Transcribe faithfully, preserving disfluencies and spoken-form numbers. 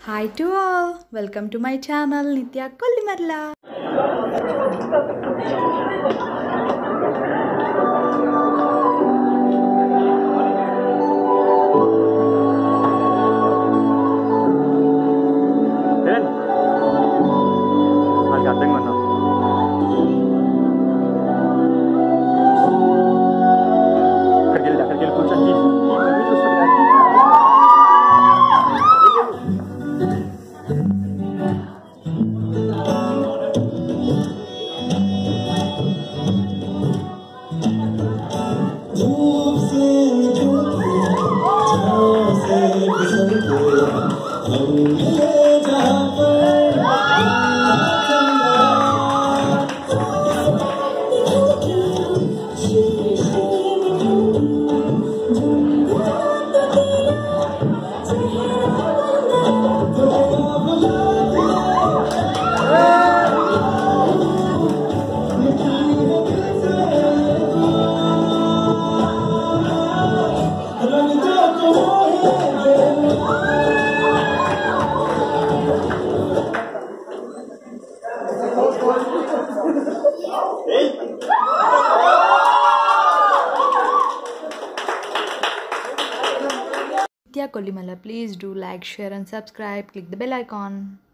Hi to all, welcome to my channel Nitya Kollimarla. Nitya Kollimarla, please do like, share and subscribe. Click the bell icon.